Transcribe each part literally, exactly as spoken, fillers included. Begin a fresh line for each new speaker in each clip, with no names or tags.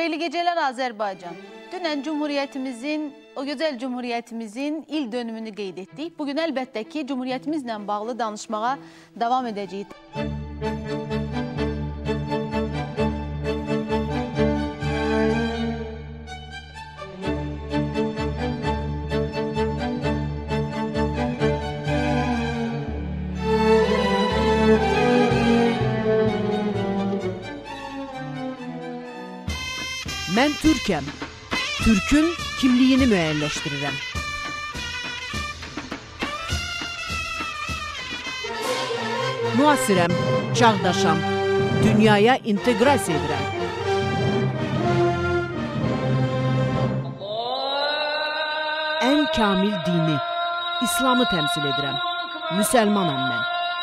Xeyirli geceler Azərbaycan. Dünən Cumhuriyyətimizin, o gözəl Cumhuriyyətimizin il dönümünü qeyd etdik. Bugün əlbəttə ki, Cumhuriyyətimizlə bağlı danışmağa davam edəcəyik.
Mən Türkəm. Türkün kimliyini müəyyənləşdirirəm. Müasirəm, çağdaşam, dünyaya inteqrasiya edirəm. Ən kamil dini, İslamı təmsil edirəm. Müsəlmanam mən.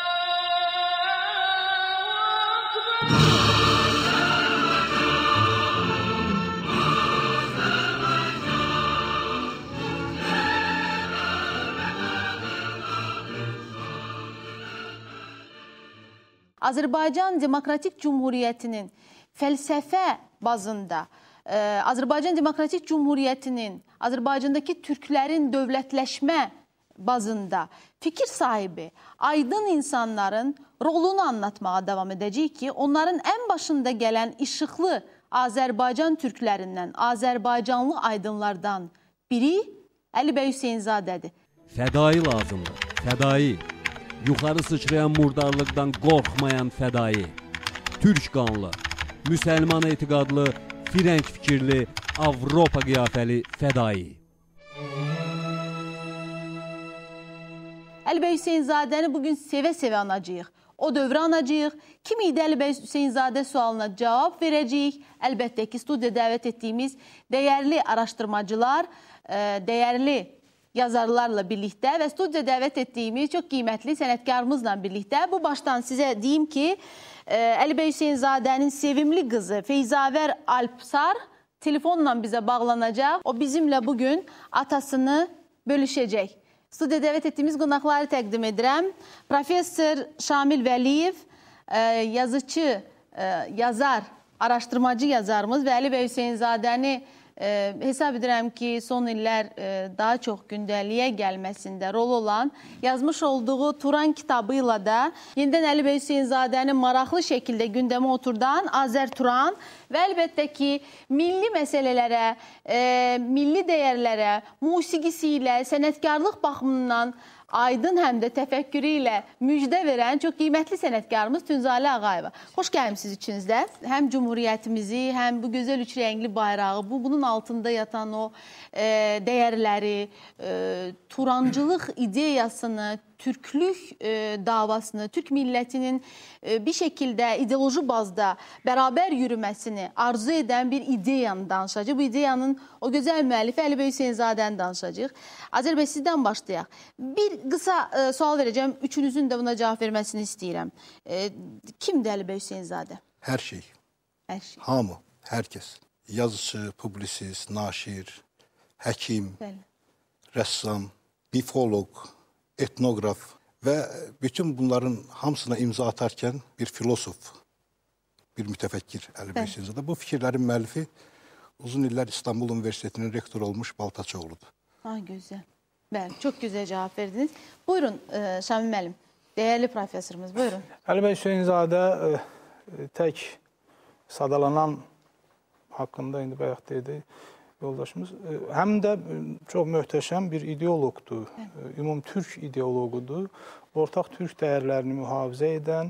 Azərbaycan Demokratik Cumhuriyyətinin fəlsəfə bazında, e, Azərbaycan Demokratik Cumhuriyyətinin Azərbaycandakı türklərin dövlətləşmə bazında fikir sahibi, aydın insanların rolunu anlatmağa davam edəcəyik ki, onların ən başında gələn işıqlı Azərbaycan türklərindən, Azərbaycanlı aydınlardan biri Əli bəy Hüseynzadədir.
Fədai lazımdır, fədai. Yuxarı sıçrayan murdarlıqdan qorxmayan fədai, türk qanlı, müsəlman etiqadlı, firəng fikirli, Avropa qiyafəli fədai.
Əli bəy Hüseynzadəni bugün sevə-sevə anacağıq. O dövrə anacağıq. Kim idi Əli bəy Hüseynzadə sualına cavab verəcəyik. Əlbəttə ki, studiya dəvət etdiyimiz dəyərli araşdırmacılar, dəyərli yazarlarla birlikdə və studiya dəvət etdiyimiz çox qiymətli sənətkarımızla birlikdə. Bu başdan sizə deyim ki, Əli bəy Hüseynzadənin sevimli qızı Feyzavər Alpsar telefonla bizə bağlanacaq. O bizimlə bugün atasını bölüşəcək. Studiya dəvət etdiyimiz qonaqları təqdim edirəm. Professor Şamil Vəliyev, yazıcı, yazar, araşdırmacı yazarımız və Əli bəy Hüseynzadəni E, hesab edirəm ki, son illər e, daha çox gündəliyə gəlməsində rol olan, yazmış olduğu Turan kitabı ilə də yenidən Əli bəy Hüseynzadəni maraqlı şəkildə gündəmə oturdan Azər Turan və əlbəttə ki, milli məsələlərə, e, milli dəyərlərə, musiqisi ilə, sənətkarlıq baxımından aydın həm də təfəkkürü ilə müjdə verən çox qiymətli sənətkarımız Tünzalə Ağayeva. Xoş gəlmişsiniz içinizdə. Həm Cumhuriyyətimizi, həm bu gözəl üç rəngli bayrağı, bu bunun altında yatan o e, dəyərləri, e, turancılıq ideyasını, türklük e, davasını, türk millətinin e, bir şəkildə ideoloji bazda bərabər yürüməsini arzu edən bir ideyanı danışacaq. Bu ideyanın o gözəl müəllifi Əli bəy Hüseynzadəni danışacaq. Azər bəy, sizdən başlayaq. Bir qısa e, sual verəcəm. Üçünüzün də buna cavab verməsini istəyirəm. E, kimdir Əli bəy Hüseynzadə?
Hər şey.
Hər şey.
Hamı, hər kəs. Yazıcı, publisist, naşir, həkim, Bəli. rəssam, bifoloq, etnoqraf və bütün bunların hamısına imza atarkən bir filosof, bir mütəfəkkir Əli bəy Hüseynzadə. Bu fikirlərin müəllifi uzun illər İstanbul Universitetinin rektoru olmuş Baltaçoğludur.
Ah, gözəl. Bəli, çox gözəl cavab verdiniz. Buyurun, e, Şamil müəllim, dəyərli professorumuz, buyurun.
Əli bəy Hüseynzadə e, tək sadalanan haqqında indi bayaq dedi yoldaşımız, həm də çox möhtəşəm bir ideoloqdur, ümumtürk ideoloqudur. Ortaq türk dəyərlərini mühafizə edən,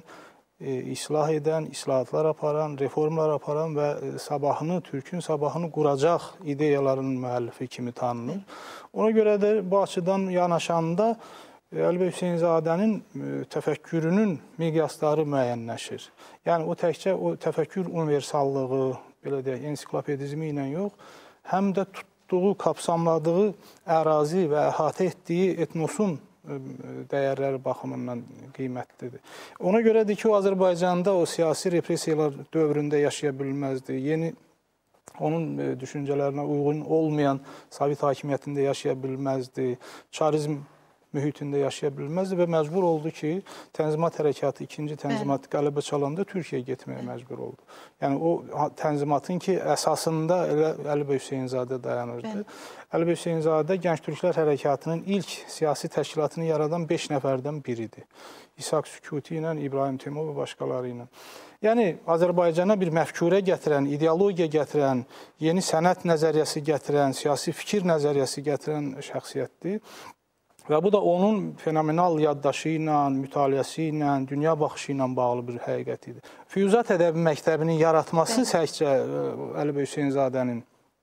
islah edən, islahatlar aparan, reformlar aparan və sabahını, türkün sabahını quracaq ideyaların müəllifi kimi tanınır. Ona görə də bu açıdan yanaşanda Əli bəy Hüseynzadənin təfəkkürünün miqyasları müəyyənləşir. Yəni o təkcə o təfəkkür universallığı, belə deyək, ensiklopedizmi ilə yox, həm də tutduğu, kapsamladığı ərazi və əhatə etdiyi etnosun dəyərləri baxımından qiymətlidir. Ona görədir ki, o Azərbaycanda o siyasi repressiyalar dövründə yaşaya bilməzdi. Yeni, onun düşüncələrinə uyğun olmayan Sovet hakimiyyətində yaşaya bilməzdi. Çarizm mühitində yaşaya bilməzdi və məcbur oldu ki, Tənzimat hərəkatı, ikinci Tənzimat qələbə çalanda Türkiyəyə getməyə məcbur oldu. Yəni o Tənzimatın ki, əsasında elə Əli bəy Hüseynzadə dayanırdı. Əli bəy Hüseynzadə Gənc Türklər Hərəkatının ilk siyasi təşkilatını yaradan beş nəfərdən biridir. İshak Sükuti ilə, İbrahim Teymur və başqaları ilə. Yəni, Azərbaycana bir məfkurə gətirən, ideologiya gətirən, yeni sənət nəzəriyyəsi gətirən, siyasi fikir nəzəriyyəsi gətirən şəxsiyyətdir. Və bu da onun fenomenal yaddaşı ilə, mütaliəsi ilə, dünya baxışı ilə bağlı bir həqiqət idi. Füyuzat ədəbi məktəbinin yaratması səkcə Əli bəy Hüseynzadənin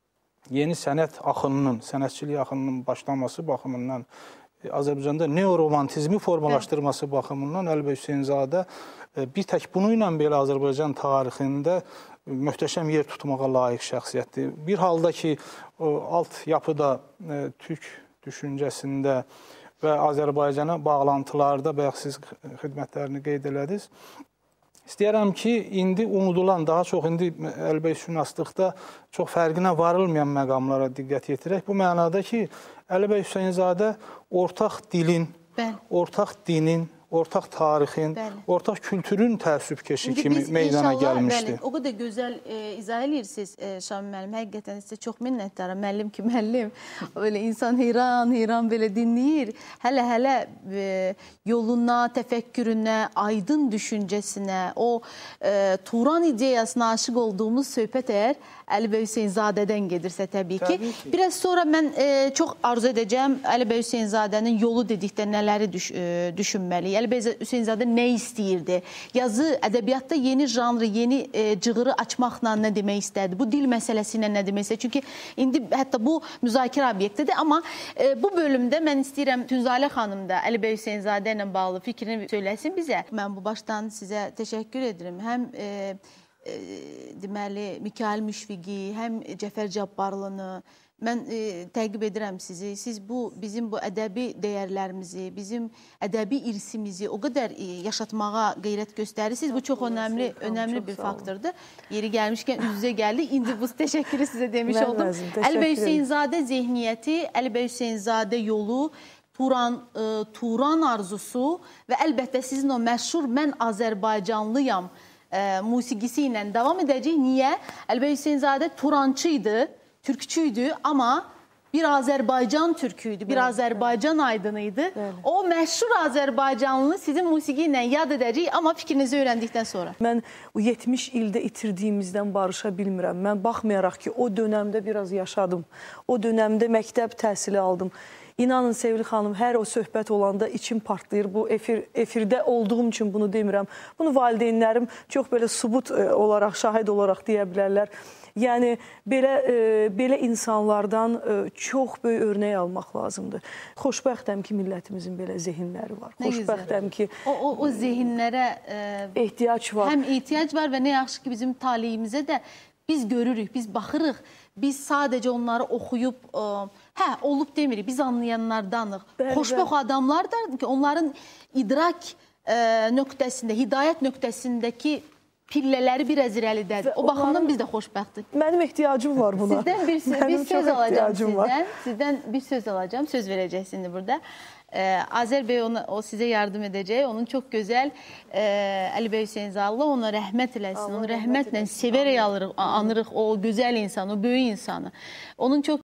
yeni sənət axınının, sənətçilik axınının başlaması baxımından, Azərbaycanda neoromantizmi formalaşdırması baxımından Əli bəy Hüseynzadə bir tək bunu ilə belə Azərbaycan tarixində möhtəşəm yer tutmağa layiq şəxsiyyətdir. Bir halda ki, alt yapıda türk düşüncəsində və Azərbaycana bağlantılarda, bayaq siz xidmətlərini qeyd elədiniz. İstəyərəm ki, indi unudulan, daha çox indi Əli bəy şünaslıqda çox fərqinə varılmayan məqamlara diqqət yetirək. Bu mənada ki, Əli bəy Hüseynzadə ortaq dilin, Bəli. ortaq dinin, ortaq tarixin, bəli. ortaq kültürün təəssübkeşi kimi meydana gəlmişdi.
Bəli, o qədər gözəl e, izah edirsiniz e, Şamil müəllim. Həqiqətən sizə çox minnətdaram. Müəllim ki, müəllim. Öyle insan heyran, heyran belə dinləyir. Hələ-hələ e, yoluna, təfəkkürünə, aydın düşüncəsinə, o e, Turan ideyasına aşıq olduğumuz söhbət əgər Əli bəy Hüseynzadədən gedirsə təbii ki. Təbii ki. Biraz sonra mən e, çox arzu edəcəm Əli bəy Hüseynzadənin yolu dedikdə nələri düş, e, düşünməliyik. Əli bəy Hüseynzadə nə istəyirdi? Yazı, ədəbiyyatda yeni janrı, yeni e, cığırı açmaqla nə demək istədi? Bu dil məsələsi ilə nə demək istədi? Çünki indi hətta bu müzakirə obyektidir. Amma e, bu bölümdə mən istəyirəm Tünzalə xanım da Əli bəy Hüseynzadə ilə bağlı fikrini söyləsin bizə. Mən bu başdan sizə təşəkkür edirəm. Həm e, e, deməli Mikail Müşfiqi, həm Cəfər Cabbarlını mən e, təqib edirəm sizi. Siz bu bizim bu ədəbi dəyərlərimizi, bizim ədəbi irsimizi o qədər e, yaşatmağa qeyrət göstərirsiniz. Bu çox önəmli, önəmli bir faktordur. Yeri gəlmişkən üz-üzə gəldi. İndi bu təşəkkürü sizə demiş mən oldum. Əli bəy Hüseynzadə zehniyyəti, Əli bəy Hüseynzadə yolu, Turan, e, Turan arzusu və əlbəttə sizin o məşhur mən Azərbaycanlıyam e, musiqisi ilə davam edəcək. Niyə? Əli bəy Hüseynzadə Turançı idi, türkçüydü, amma bir Azərbaycan türküydü, bir evet, Azərbaycan evet. aydınıydı. Evet. O məşhur Azərbaycanlını sizin musiqi ilə yad edəcək, amma fikrinizi öyrəndikdən sonra.
Mən o yetmiş ildə itirdiyimizdən barışa bilmirəm. Mən baxmayaraq ki, o dönəmdə biraz yaşadım. O dönəmdə məktəb təhsili aldım. İnanın Sevil xanım, hər o söhbət olanda içim partlayır. Bu efir, efirdə olduğum üçün bunu demirəm. Bunu valideynlərim çox belə subut olaraq, şahid olaraq deyə bilərlər. Yəni, belə, e, belə insanlardan e, çox böyük örnək almaq lazımdır. Xoşbəxtəm ki, millətimizin belə zehinləri var. Nə Xoşbəxtəm güzel. ki...
O, o, o zehinlərə e,
ehtiyac var.
Həm ehtiyac var və nə yaxşı ki, bizim taleyimizə də biz görürük, biz baxırıq. Biz sadəcə onları oxuyub, e, hə, olub demirik, biz anlayanlardanıq. Xoşbəxt adamlar da ki, onların idrak e, nöqtəsində, hidayət nöqtəsindəki pillələri biraz irəlidədir. O baxımdan biz də xoşbəxtik.
Mənim ehtiyacım var buna.
Sizdən bir, söz, bir söz alacağım sizdən. Sizdən bir söz alacağım. Söz verəcəksiniz burada. Ee, Azər bəy ona, o sizə yardım edəcək. Onun çox gözəl e, Əli bəy Hüseynzadə ona rəhmət eləsin. Allah onu rəhmətlə sevərək alırıq, anırıq o gözəl insanı, o böyük insanı. Onun çox